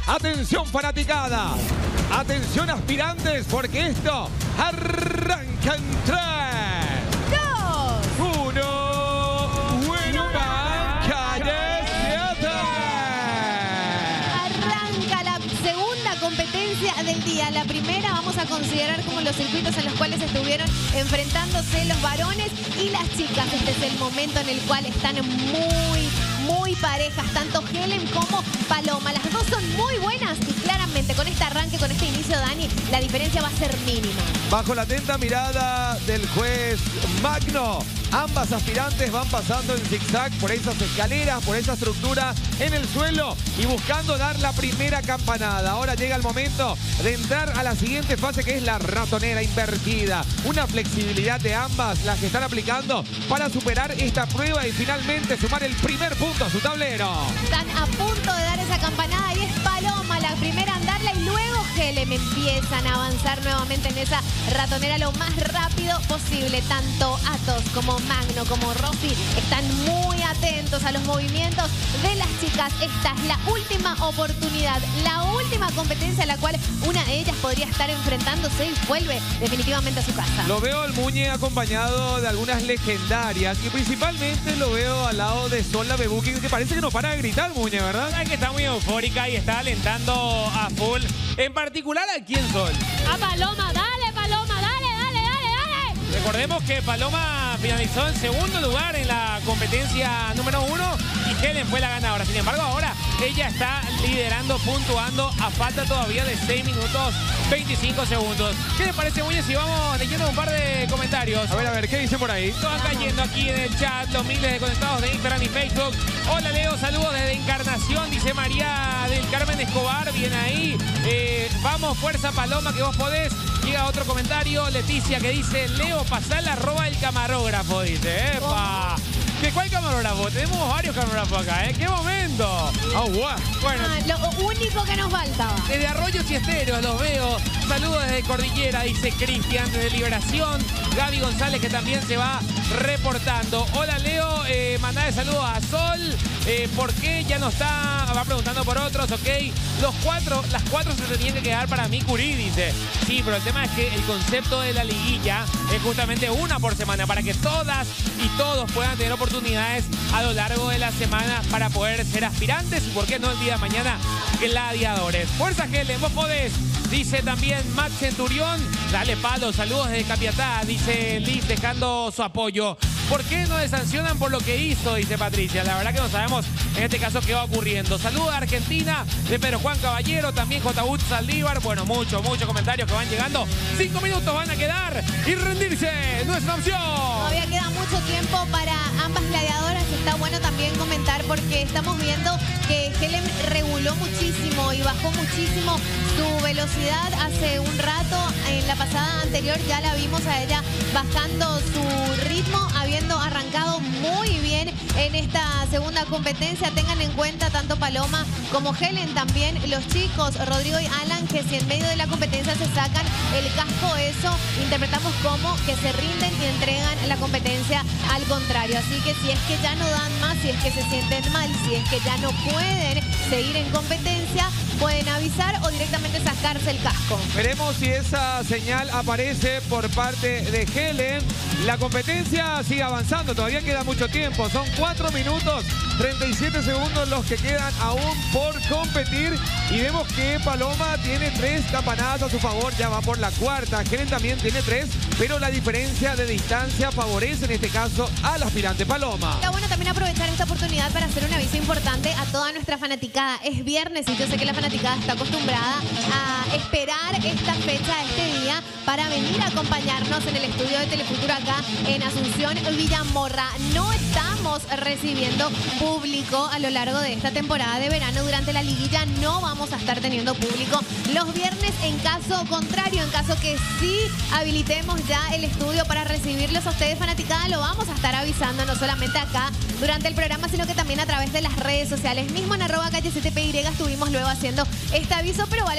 Atención fanaticada, atención aspirantes, porque esto arranca en 3, 2, 1, Arranca la segunda competencia del día. La primera vamos a considerar como los circuitos en los cuales estuvieron enfrentándose los varones y las chicas. Este es el momento en el cual están muy parejas, tanto Helen como Paloma. Las dos son muy buenas y claramente con este arranque, con este inicio, Dani, la diferencia va a ser mínima. Bajo la atenta mirada del juez Magno, ambas aspirantes van pasando en zigzag por esas escaleras, por esa estructura en el suelo y buscando dar la primera campanada. Ahora llega el momento de entrar a la siguiente fase, que es la ratonera invertida. Una flexibilidad de ambas las que están aplicando para superar esta prueba y finalmente sumar el primer punto a su tablero. Están a punto de dar esa campanada y es Paloma la primera en darla y luego Helen empiezan a avanzar nuevamente en esa ratonera lo más rápido posible. Tanto Atos como Magno como Rossi están muy atentos a los movimientos de las chicas. Esta es la última oportunidad, la última competencia en la cual una de ellas podría estar enfrentándose y vuelve definitivamente a su casa. Lo veo al Muñe acompañado de algunas legendarias y principalmente lo veo al lado de Sol la Bebuki, que parece que no para de gritar, Muñe, ¿verdad? Que está muy eufórica y está alentando a full. En particular, ¿a quién Sol? A Paloma, dale Paloma, dale. Recordemos que Paloma finalizó en segundo lugar en la competencia número 1 y Helen fue la ganadora. Sin embargo, ahora ella está liderando, puntuando a falta todavía de 6 minutos 25 segundos. ¿Qué les parece, Muñe, si vamos leyendo un par de comentarios? A ver, ¿qué dicen por ahí? Van cayendo aquí en el chat los miles de conectados de Instagram y Facebook. Hola, Leo, saludos desde Encarnación, dice María del Carmen Escobar. Bien ahí. Vamos, fuerza Paloma, que vos podés. Llega otro comentario, Leticia, que dice: Leo, pasá la arroba del camarógrafo, dice. ¡Epa! ¿Qué, cuál camarógrafo? Tenemos varios camarógrafos acá, ¿eh? ¡Qué momento! Bueno, lo único que nos faltaba. Desde Arroyos y Esteros los veo. Saludos desde Cordillera, dice Cristian, desde Liberación. Gaby González, que también se va reportando. Hola, Leo, mandale saludos a Sol. ¿Por qué ya no está? Va preguntando por otros, ok. Las cuatro se tenían que quedar para mí, Curí, dice. Sí, pero el tema es que el concepto de la liguilla es justamente una por semana, para que todas y todos puedan tener oportunidades a lo largo de la semana para poder ser aspirantes y, por qué no, el día de mañana, gladiadores. Fuerza, Helen, vos podés. Dice también Max Centurión, dale palo, saludos desde Capiatá, dice Liz, dejando su apoyo. ¿Por qué no le sancionan por lo que hizo? Dice Patricia. La verdad que no sabemos en este caso qué va ocurriendo. Saludos a Argentina, de Pedro Juan Caballero, también J. Saldívar. Bueno, muchos comentarios que van llegando. 5 minutos van a quedar y rendirse no es una opción. Todavía queda mucho tiempo para ambas gladiadoras. Está bueno también comentar porque estamos viendo que Helen reguló muchísimo y bajó muchísimo su velocidad hace un rato. En la pasada anterior ya la vimos a ella bajando su ritmo, habiendo arrancado muy bien en esta segunda competencia. Tengan en cuenta tanto Paloma como Helen, también los chicos Rodrigo y Alan, que si en medio de la competencia se sacan el casco, eso interpretamos como que se rinden y entregan la competencia al contrario. Así que si es que ya no dan más, si es que se sienten mal, si es que ya no pueden seguir en competencia, pueden avisar o directamente sacarse el casco. Veremos si esa señal aparece por parte de Helen. La competencia sigue avanzando, todavía queda mucho tiempo. Son 4 minutos 37 segundos los que quedan aún por competir. Y vemos que Paloma tiene 3 campanadas a su favor, ya va por la cuarta. Helen también tiene 3, pero la diferencia de distancia favorece en este caso al aspirante Paloma. Está bueno también aprovechar esta oportunidad para hacer un aviso importante a toda nuestra fanaticada. Es viernes y yo sé que la fanaticada está acostumbrada a esperar esta fecha, este día, para venir a acompañarnos en el estudio de Telefuturo acá en Asunción, Villamorra. No estamos recibiendo público a lo largo de esta temporada de verano. Durante la liguilla no vamos a estar teniendo público los viernes. En caso contrario, en caso que sí habilitemos ya el estudio para recibirlos a ustedes, fanaticada, lo vamos a estar avisando no solamente acá durante el programa, sino que también a través de las redes sociales. Mismo en @calle7py estuvimos luego haciendo este aviso, pero vale la pena también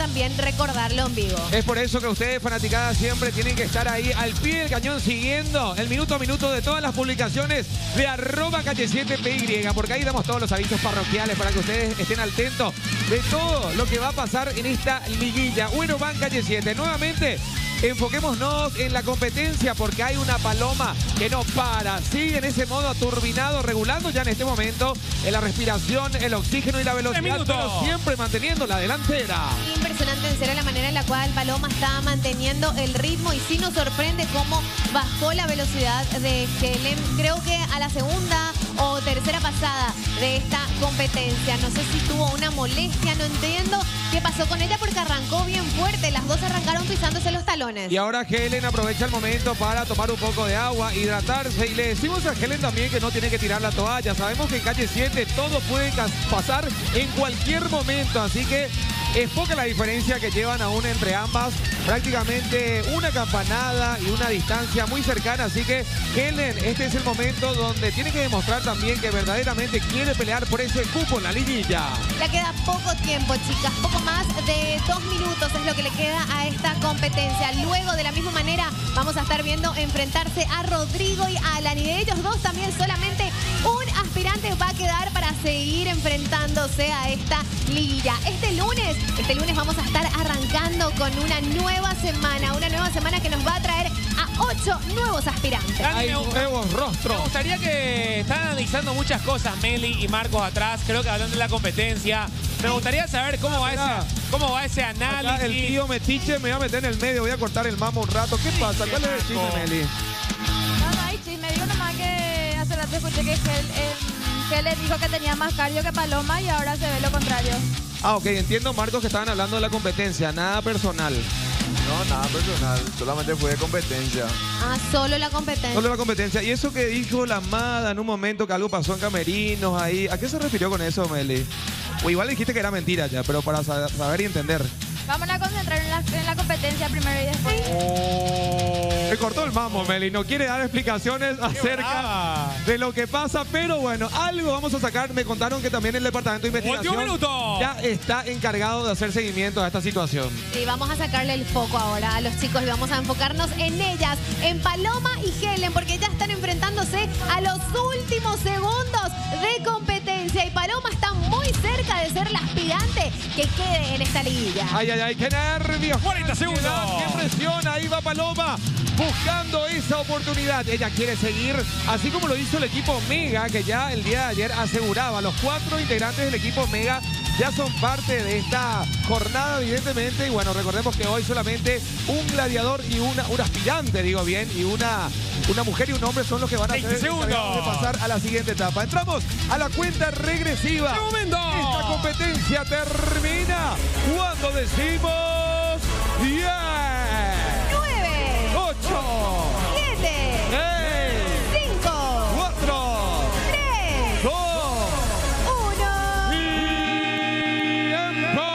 también recordarlo en vivo. Es por eso que ustedes, fanaticadas, siempre tienen que estar ahí al pie del cañón siguiendo el minuto a minuto de todas las publicaciones de @calle7PY, porque ahí damos todos los avisos parroquiales para que ustedes estén al tanto de todo lo que va a pasar en esta liguilla. Bueno, van Calle 7. Nuevamente, enfoquémonos en la competencia porque hay una paloma que no para. Sigue en ese modo turbinado, regulando ya en este momento en la respiración, el oxígeno y la velocidad, pero siempre manteniendo la delantera. Impresionante, en serio, la manera en la cual Paloma está manteniendo el ritmo y sí nos sorprende cómo bajó la velocidad de Helen. Creo que a la segunda o tercera pasada de esta competencia. No sé si tuvo una molestia, no entiendo qué pasó con ella porque arrancó bien fuerte. Las dos arrancaron pisándose los talones. Y ahora Helen aprovecha el momento para tomar un poco de agua, hidratarse. Y le decimos a Helen también que no tiene que tirar la toalla. Sabemos que en Calle 7 todo puede pasar en cualquier momento. Así que es poca la diferencia que llevan aún entre ambas. Prácticamente una campanada y una distancia muy cercana. Así que Helen, este es el momento donde tiene que demostrar también que verdaderamente quiere pelear por ese cupo en la liguilla. Le queda poco tiempo, chicas. Poco más de 2 minutos es lo que le queda a esta competencia. Luego, de la misma manera, vamos a estar viendo enfrentarse a Rodrigo y a Alan. Y de ellos dos también solamente un aspirante va a quedar para seguir enfrentándose a esta liguilla. Este lunes vamos a estar arrancando con una nueva semana que nos va a traer a 8 nuevos aspirantes. Hay nuevos rostros. Me gustaría que están analizando muchas cosas Meli y Marcos atrás, creo que hablando de la competencia. Me gustaría saber cómo va ese análisis. Acá el tío Metiche me va a meter en el medio, voy a cortar el mamo un rato. ¿Qué pasa? ¿Cuál es el chisme, Meli? No hay chisme. Digo nomás que hace rato escuché que le dijo que tenía más cardio que Paloma y ahora se ve lo contrario. Ah, ok, entiendo, Marcos, que estaban hablando de la competencia, nada personal. No, nada personal, solamente fue de competencia. Ah, solo la competencia. Solo la competencia. Y eso que dijo la Amada en un momento que algo pasó en camerinos ahí, ¿a qué se refirió con eso, Meli? O igual dijiste que era mentira ya, pero para saber y entender. Vamos a concentrar en la competencia primero y después. Me cortó el mamo, Meli. No quiere dar explicaciones acerca de lo que pasa, pero bueno, algo vamos a sacar. Me contaron que también el Departamento de Investigación ya está encargado de hacer seguimiento a esta situación. Sí, vamos a sacarle el foco ahora a los chicos y vamos a enfocarnos en ellas, en Paloma y Helen, porque ya están enfrentándose a los últimos segundos de competencia. Y Paloma está muy cerca de ser la aspirante que quede en esta liguilla. Ay, ay, ay, qué nervios. 40 segundos. Qué presión. Ahí va Paloma buscando esa oportunidad. Ella quiere seguir, así como lo hizo el equipo Mega, que ya el día de ayer aseguraba. Los 4 integrantes del equipo Mega ya son parte de esta jornada, evidentemente. Y bueno, recordemos que hoy solamente un gladiador y un aspirante, digo bien, y una mujer y un hombre son los que van a ser encargados de pasar a la siguiente etapa. Entramos a la cuenta regresiva. ¡Qué momento! Esta competencia termina cuando decimos 10, 9, 8, 7, 6, 5, 4, 3, 2, 1. ¡Tiempo!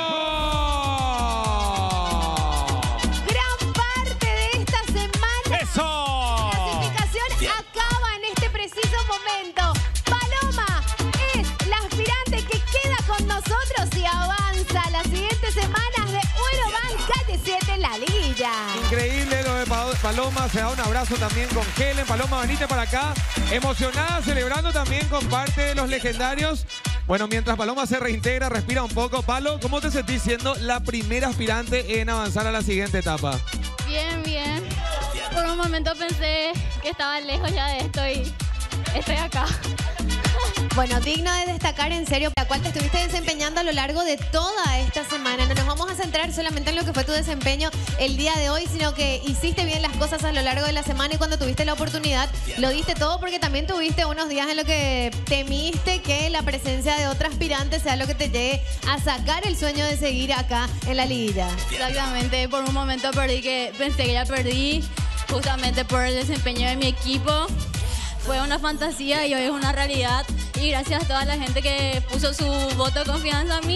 Gran parte de esta semana. ¡Eso! Clasificación acaba en este preciso momento. Paloma es la aspirante que queda con nosotros y avanza a las siguientes semanas de Bueno Van Calle 7 en la liguilla. Increíble lo de Paloma, se da un abrazo también con Helen. Paloma, venite para acá, emocionada, celebrando también con parte de los legendarios. Bueno, mientras Paloma se reintegra, respira un poco. Palo, ¿cómo te sentís siendo la primera aspirante en avanzar a la siguiente etapa? Bien, bien. Por un momento pensé que estaba lejos ya de esto y estoy acá. Bueno, digno de destacar, en serio, la cual te estuviste desempeñando a lo largo de toda esta semana. No nos vamos a centrar solamente en lo que fue tu desempeño el día de hoy, sino que hiciste bien las cosas a lo largo de la semana y cuando tuviste la oportunidad, lo diste todo porque también tuviste unos días en los que temiste que la presencia de otra aspirante sea lo que te llegue a sacar el sueño de seguir acá en la liguilla. Exactamente, por un momento pensé que ya perdí, justamente por el desempeño de mi equipo. Fue una fantasía y hoy es una realidad. Y gracias a toda la gente que puso su voto de confianza en mí,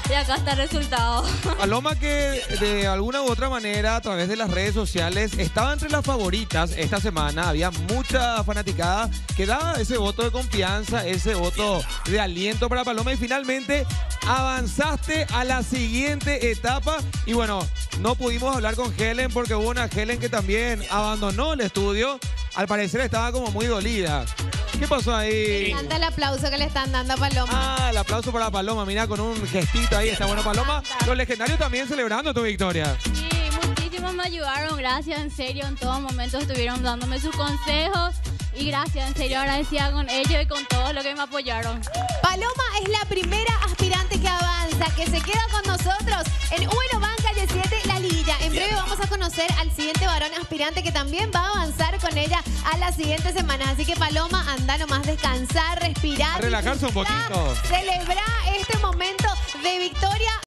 y acá está el resultado. Paloma, que de alguna u otra manera a través de las redes sociales estaba entre las favoritas esta semana. Había mucha fanaticada que daba ese voto de confianza, ese voto de aliento para Paloma y finalmente avanzaste a la siguiente etapa. Y bueno, no pudimos hablar con Helen porque hubo una Helen que también abandonó el estudio. Al parecer estaba como muy dolida. ¿Qué pasó Me ahí? encanta el aplauso que le están dando a Paloma. Ah, el aplauso para Paloma. Mira, con un gestito ahí. Está bueno, Paloma. Los legendarios también celebrando tu victoria. Sí, muchísimos me ayudaron, gracias, en serio, en todo momento estuvieron dándome sus consejos y gracias, en serio, agradecida con ellos y con todos los que me apoyaron. Paloma es la primera aspirante que avanza, que se queda con nosotros en Uno Van Calle 7, la liguilla. En breve vamos a conocer al siguiente varón aspirante que también va a avanzar con ella a la siguiente semana. Así que Paloma, anda nomás, descansar, respirar. A relajarse un disfrutar, poquito. Celebrar este momento de victoria.